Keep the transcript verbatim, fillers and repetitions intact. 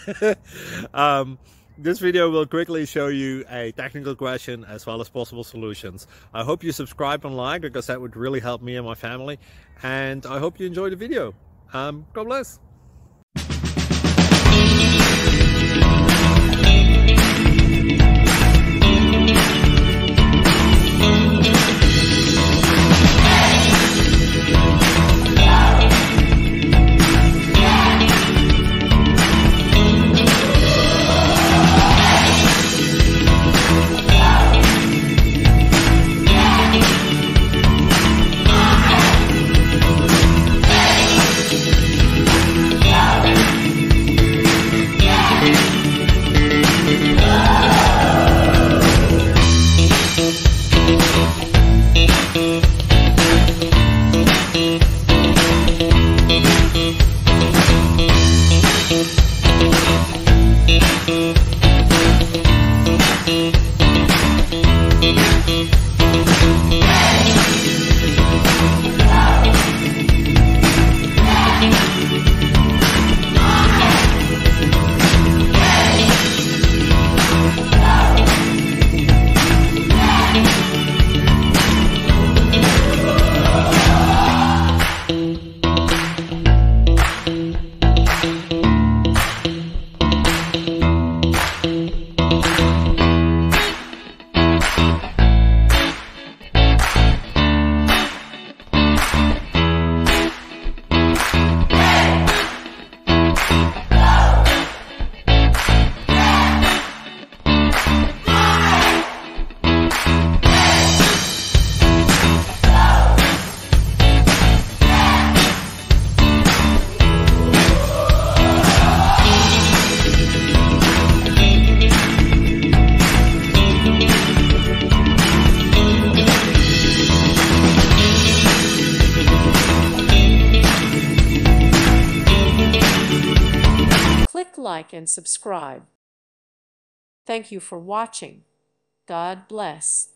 um, this video will quickly show you a technical question as well as possible solutions. I hope you subscribe and like, because that would really help me and my family. And I hope you enjoy the video. Um, God bless. Click like and subscribe. Thank you for watching. God bless.